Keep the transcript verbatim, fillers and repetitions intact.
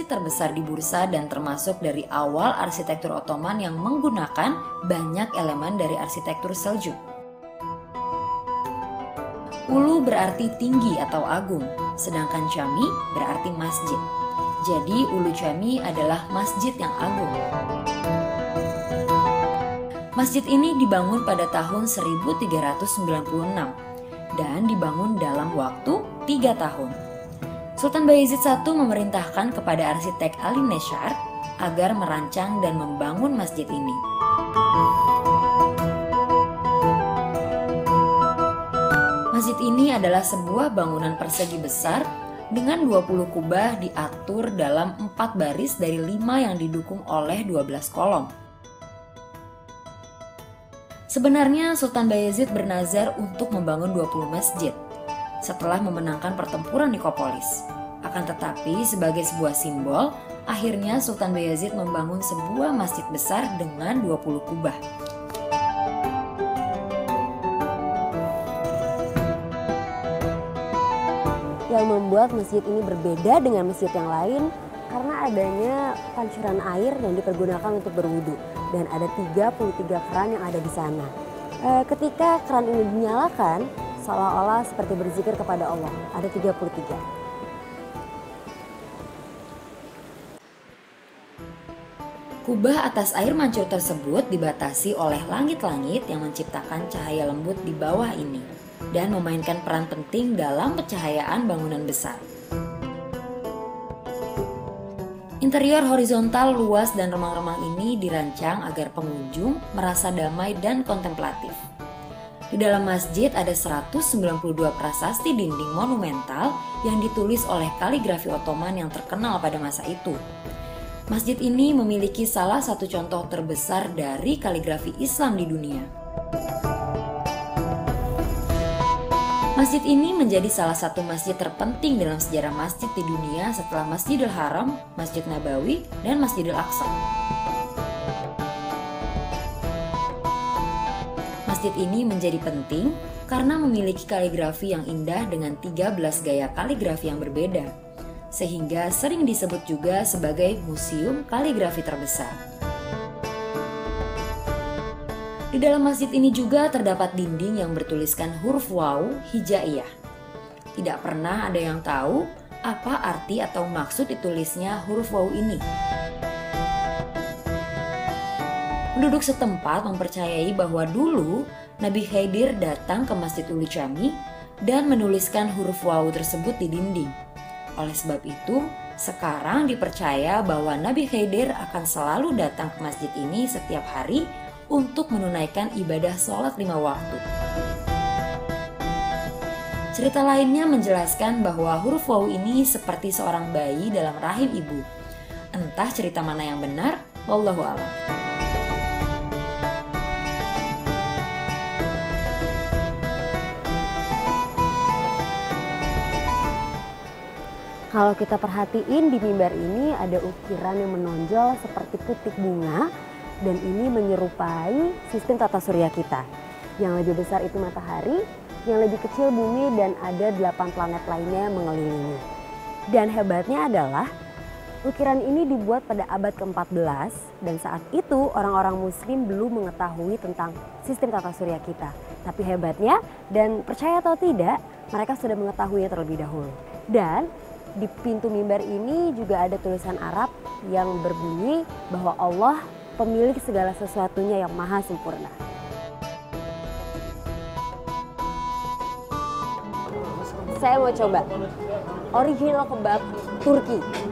terbesar di bursa dan termasuk dari awal arsitektur Ottoman yang menggunakan banyak elemen dari arsitektur Seljuk. Ulu berarti tinggi atau agung, sedangkan Cami berarti masjid. Jadi Ulu Cami adalah masjid yang agung. Masjid ini dibangun pada tahun seribu tiga ratus sembilan puluh enam dan dibangun dalam waktu tiga tahun. Sultan Bayezid satu memerintahkan kepada arsitek Ali Neshar agar merancang dan membangun masjid ini. Masjid ini adalah sebuah bangunan persegi besar dengan dua puluh kubah diatur dalam empat baris dari lima yang didukung oleh dua belas kolom. Sebenarnya Sultan Bayezid bernazar untuk membangun dua puluh masjid setelah memenangkan pertempuran Nikopolis. Akan tetapi sebagai sebuah simbol, akhirnya Sultan Bayezid membangun sebuah masjid besar dengan dua puluh kubah. Yang membuat masjid ini berbeda dengan masjid yang lain karena adanya pancuran air yang dipergunakan untuk berwudu dan ada tiga puluh tiga keran yang ada di sana. E, ketika keran ini dinyalakan, seolah-olah seperti berzikir kepada Allah. Ada tiga puluh tiga. Kubah atas air mancur tersebut dibatasi oleh langit-langit yang menciptakan cahaya lembut di bawah ini dan memainkan peran penting dalam pencahayaan bangunan besar. Interior horizontal luas dan remang-remang ini dirancang agar pengunjung merasa damai dan kontemplatif. Di dalam masjid ada seratus sembilan puluh dua prasasti dinding monumental yang ditulis oleh kaligrafi Ottoman yang terkenal pada masa itu. Masjid ini memiliki salah satu contoh terbesar dari kaligrafi Islam di dunia. Masjid ini menjadi salah satu masjid terpenting dalam sejarah masjid di dunia setelah Masjidil Haram, Masjid Nabawi, dan Masjidil Aqsa. Masjid ini menjadi penting karena memiliki kaligrafi yang indah dengan tiga belas gaya kaligrafi yang berbeda, sehingga sering disebut juga sebagai museum kaligrafi terbesar. Di dalam masjid ini juga terdapat dinding yang bertuliskan huruf waw hijaiyah. Tidak pernah ada yang tahu apa arti atau maksud ditulisnya huruf waw ini. Penduduk setempat mempercayai bahwa dulu Nabi Khidir datang ke Masjid Ulu Cami dan menuliskan huruf waw tersebut di dinding. Oleh sebab itu, sekarang dipercaya bahwa Nabi Khidir akan selalu datang ke masjid ini setiap hari untuk menunaikan ibadah sholat lima waktu. Cerita lainnya menjelaskan bahwa huruf waw ini seperti seorang bayi dalam rahim ibu. Entah cerita mana yang benar, wallahu a'lam. Kalau kita perhatiin di mimbar ini ada ukiran yang menonjol seperti putik bunga dan ini menyerupai sistem tata surya kita. Yang lebih besar itu matahari, yang lebih kecil bumi dan ada delapan planet lainnya yang mengelilingi. Dan hebatnya adalah ukiran ini dibuat pada abad ke empat belas dan saat itu orang-orang muslim belum mengetahui tentang sistem tata surya kita. Tapi hebatnya dan percaya atau tidak, mereka sudah mengetahuinya terlebih dahulu. Dan di pintu mimbar ini juga ada tulisan Arab yang berbunyi bahwa Allah pemilik segala sesuatunya yang maha sempurna. Saya mau coba original kebab Turki.